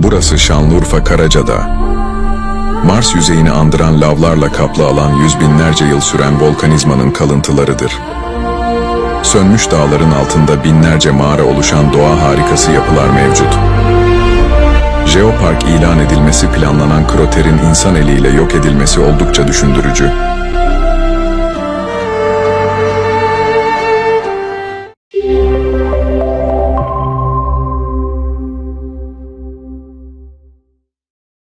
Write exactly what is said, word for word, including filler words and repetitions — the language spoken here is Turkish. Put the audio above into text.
Burası Şanlıurfa Karacadağ. Mars yüzeyini andıran lavlarla kaplı alan yüz binlerce yıl süren volkanizmanın kalıntılarıdır. Sönmüş dağların altında binlerce mağara oluşan doğa harikası yapılar mevcut. Jeopark ilan edilmesi planlanan kraterin insan eliyle yok edilmesi oldukça düşündürücü.